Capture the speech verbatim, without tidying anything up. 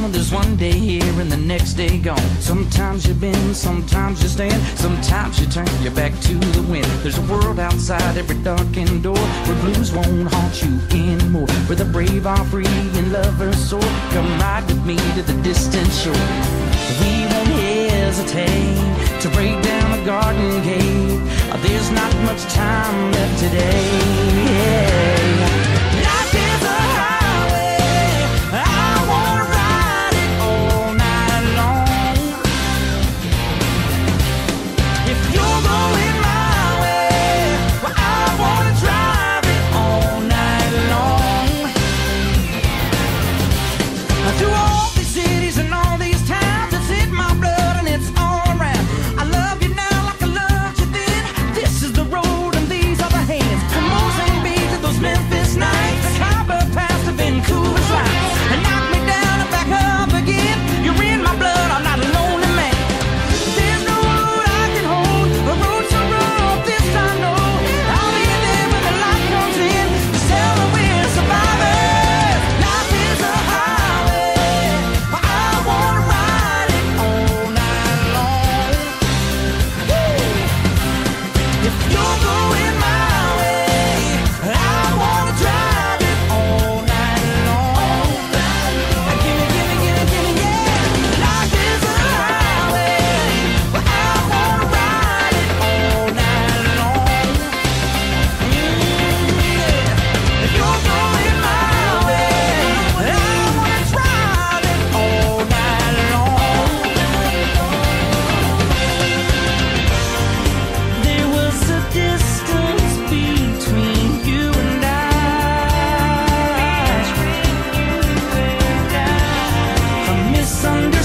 there's one day here and the next day gone. Sometimes you bend, sometimes you stand, sometimes you turn your back to the wind. There's a world outside every darkened door where blues won't haunt you anymore, where the brave are free and lovers soar. Come ride with me to the distant shore. We won't hesitate to break down a garden gate. There's not much time left today. Yeah. Life is a highway, I wanna ride it all night long. If you're going my way, well, I wanna drive it all night long. Through all these cities and all these towns, it's in my blood and it's all around. I love you now like I loved you then. This is the road and these are the hands. From Mozambique to those Memphis nights, the Khyber Pass to Vancouver's lights, and knock me down and back up again. You're in my blood, I'm not a lonely man. There's no road I can hold, a road so rough, this I know. I'll be there when the light comes in to tell her we're survivors. Life is a highway, I wanna ride it all night long. Woo! If you're going my way, I wanna drive it all night long. Gimme, gimme, gimme, gimme, yeah. Life is a highway, I wanna ride it all night long. Mm, yeah. If you're going my way, I wanna drive it all night long. There was a distance between you and I, a misunderstanding.